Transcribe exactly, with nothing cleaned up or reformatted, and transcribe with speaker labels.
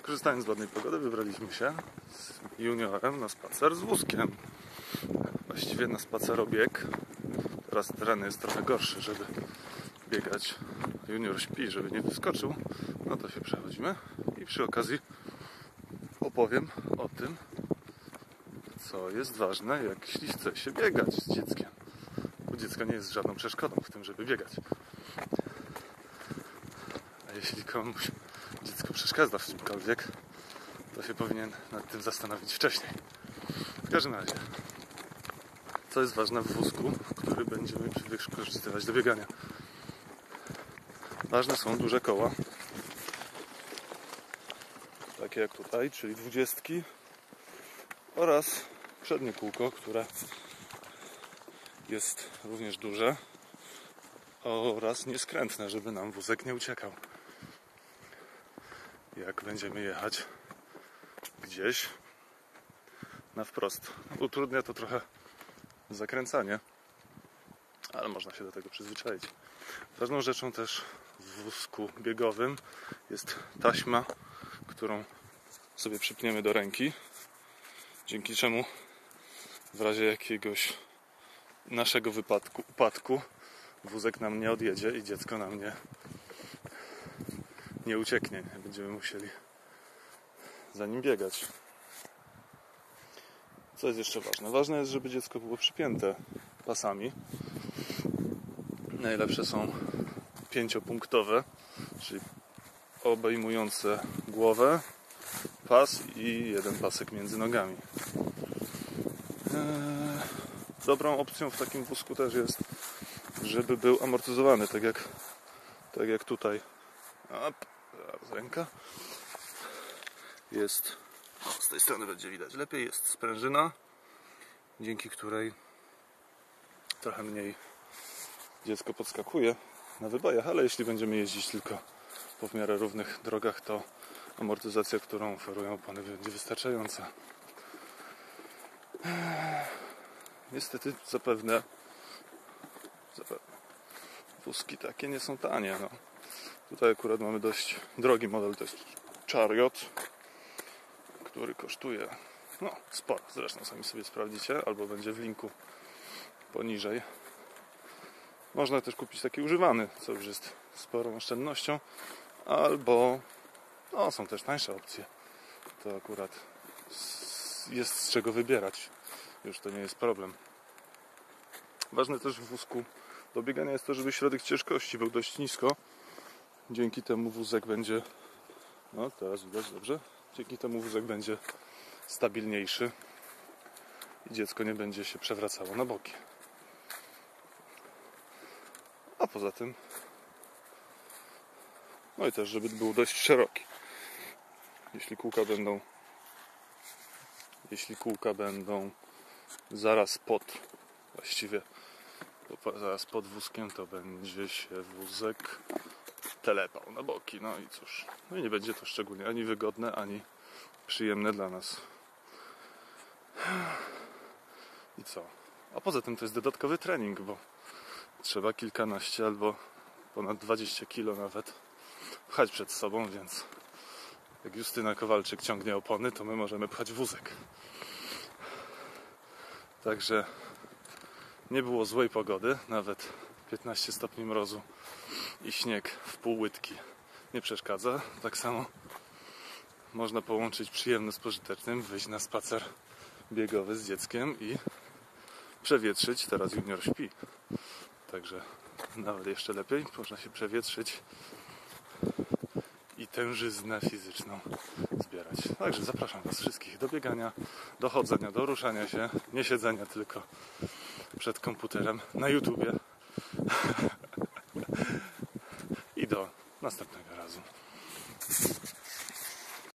Speaker 1: Korzystając z ładnej pogody, wybraliśmy się z juniorem na spacer z wózkiem. Właściwie na spacerobieg. Teraz teren jest trochę gorszy, żeby biegać. Junior śpi, żeby nie wyskoczył. No to się przechodzimy i przy okazji opowiem o tym, co jest ważne, jak jeśli chce się biegać z dzieckiem. Bo dziecko nie jest żadną przeszkodą w tym, żeby biegać. A jeśli komuś dziecko przeszkadza w czymkolwiek, to się powinien nad tym zastanowić wcześniej. W każdym razie, co jest ważne w wózku, który będziemy wykorzystywać do biegania? Ważne są duże koła, takie jak tutaj, czyli dwudziestki, oraz przednie kółko, które jest również duże oraz nieskrętne, żeby nam wózek nie uciekał. Jak będziemy jechać gdzieś na wprost. Utrudnia to trochę zakręcanie, ale można się do tego przyzwyczaić. Ważną rzeczą też w wózku biegowym jest taśma, którą sobie przypniemy do ręki, dzięki czemu w razie jakiegoś naszego wypadku, upadku wózek nam nie odjedzie i dziecko nam nie, nie ucieknie. Nie będziemy musieli za nim biegać. Co jest jeszcze ważne? Ważne jest, żeby dziecko było przypięte pasami. Najlepsze są pięciopunktowe, czyli obejmujące głowę, pas i jeden pasek między nogami. Dobrą opcją w takim wózku też jest, żeby był amortyzowany, tak jak, tak jak tutaj. Op, ręka. Jest, o, z tej strony będzie widać lepiej, jest sprężyna, dzięki której trochę mniej dziecko podskakuje na wybojach, ale jeśli będziemy jeździć tylko po w miarę równych drogach, to amortyzacja, którą oferują opony, będzie wystarczająca. Niestety zapewne, zapewne wózki takie nie są tanie. No. Tutaj akurat mamy dość drogi model, to jest Chariot, który kosztuje no, sporo. Zresztą sami sobie sprawdzicie, albo będzie w linku poniżej. Można też kupić taki używany, co już jest sporą oszczędnością, albo no, są też tańsze opcje. To akurat jest z czego wybierać. Już to nie jest problem. Ważne też w wózku do biegania jest to, żeby środek ciężkości był dość nisko. Dzięki temu wózek będzie, no teraz widać dobrze, dzięki temu wózek będzie stabilniejszy i dziecko nie będzie się przewracało na boki. A poza tym, no i też, żeby był dość szeroki. Jeśli kółka będą, jeśli kółka będą zaraz pod, właściwie zaraz pod wózkiem, to będzie się wózek telepał na boki. No i cóż, no i nie będzie to szczególnie ani wygodne, ani przyjemne dla nas. I co? A poza tym to jest dodatkowy trening, bo trzeba kilkanaście albo ponad dwadzieścia kilo nawet pchać przed sobą, więc jak Justyna Kowalczyk ciągnie opony, to my możemy pchać wózek. Także nie było złej pogody, nawet piętnaście stopni mrozu i śnieg w pół łydki nie przeszkadza. Tak samo można połączyć przyjemne z pożytecznym, wyjść na spacer biegowy z dzieckiem i przewietrzyć. Teraz junior śpi, także nawet jeszcze lepiej można się przewietrzyć i tężyznę fizyczną zbierać. Także zapraszam Was wszystkich do biegania, do chodzenia, do ruszania się, nie siedzenia tylko przed komputerem na YouTubie i do następnego razu.